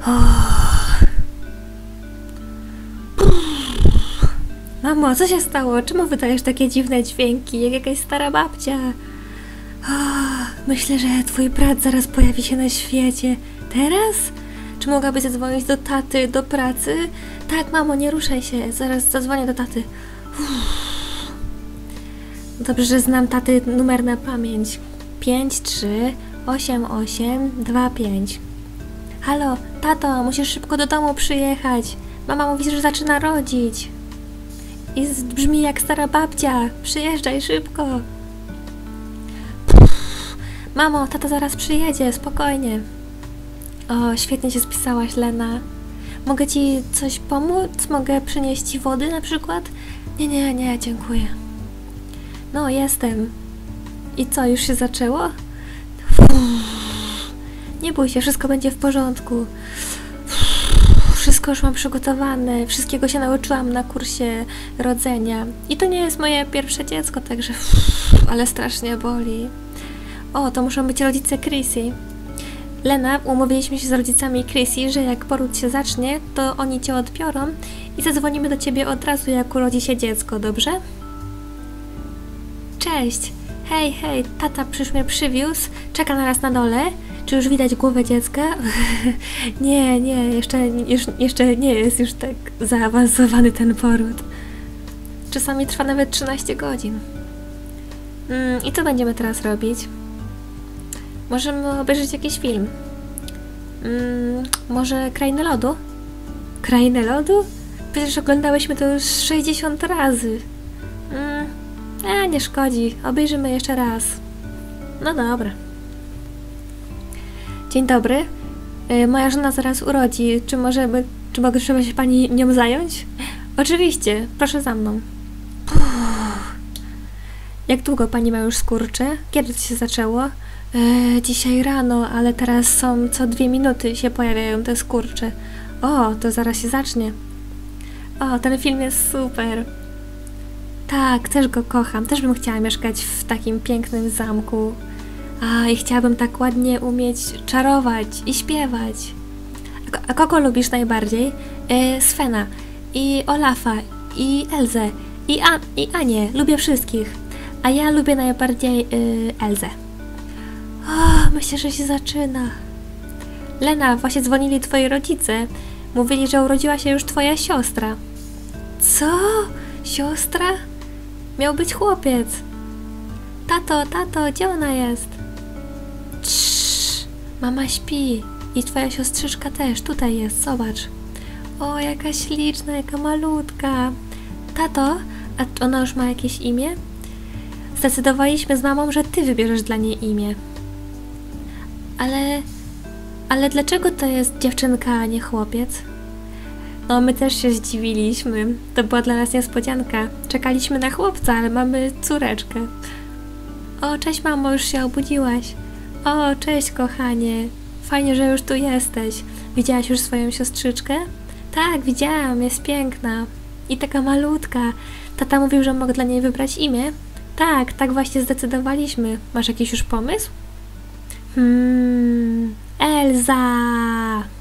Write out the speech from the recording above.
Mamo, co się stało? Czemu wydajesz takie dziwne dźwięki, jak jakaś stara babcia? Myślę, że twój brat zaraz pojawi się na świecie. Teraz? Czy mogłabyś zadzwonić do taty, do pracy? Tak, mamo, nie ruszaj się. Zaraz zadzwonię do taty. Dobrze, że znam taty numer na pamięć. 538825. Halo, tato, musisz szybko do domu przyjechać. Mama mówi, że zaczyna rodzić. I brzmi jak stara babcia. Przyjeżdżaj szybko. Mamo, tata zaraz przyjedzie, spokojnie. O, świetnie się spisałaś, Lena. Mogę ci coś pomóc? Mogę przynieść ci wody na przykład? Nie, dziękuję. No, jestem. I co, już się zaczęło? Nie bój się, wszystko będzie w porządku. Wszystko już mam przygotowane, wszystkiego się nauczyłam na kursie rodzenia. I to nie jest moje pierwsze dziecko, także ale strasznie boli. O, to muszą być rodzice Chrissy. Lena, umówiliśmy się z rodzicami Chrissy, że jak poród się zacznie, to oni cię odbiorą i zadzwonimy do ciebie od razu, jak urodzi się dziecko, dobrze? Cześć! Hej, tata mnie przywiózł, czeka na nas na dole. Czy już widać głowę dziecka? Nie, jeszcze nie jest już tak zaawansowany ten poród. Czasami trwa nawet 13 godzin. I co będziemy teraz robić? Możemy obejrzeć jakiś film. Może Krainę Lodu? Krainę Lodu? Przecież oglądałyśmy to już 60 razy. Nie szkodzi. Obejrzymy jeszcze raz. No dobra. Dzień dobry. Moja żona zaraz urodzi. Czy mogę się pani nią zająć? Oczywiście. Proszę za mną. Jak długo pani ma już skurcze? Kiedy to się zaczęło? Dzisiaj rano, ale teraz są co 2 minuty się pojawiają te skurcze. O, to zaraz się zacznie. O, ten film jest super. Tak, też go kocham. Też bym chciała mieszkać w takim pięknym zamku. I chciałabym tak ładnie umieć czarować i śpiewać. A kogo lubisz najbardziej? Svena, i Olafa, i Elzę, i Anię. Lubię wszystkich. A ja lubię najbardziej Elzę. Myślę, że się zaczyna. Lena, właśnie dzwonili twoi rodzice. Mówili, że urodziła się już twoja siostra. Co? Siostra? Miał być chłopiec. Tato, gdzie ona jest? Ciii, mama śpi. I twoja siostrzyczka też, tutaj jest, zobacz. O, jaka śliczna, jaka malutka. Tato, a ona już ma jakieś imię? Zdecydowaliśmy z mamą, że ty wybierzesz dla niej imię. Ale dlaczego to jest dziewczynka, a nie chłopiec? No, my też się zdziwiliśmy. To była dla nas niespodzianka. Czekaliśmy na chłopca, ale mamy córeczkę. O, cześć mamo, już się obudziłaś. O, cześć kochanie. Fajnie, że już tu jesteś. Widziałaś już swoją siostrzyczkę? Tak, widziałam, jest piękna. I taka malutka. Tata mówił, że mogę dla niej wybrać imię. Tak właśnie zdecydowaliśmy. Masz jakiś już pomysł? Elza!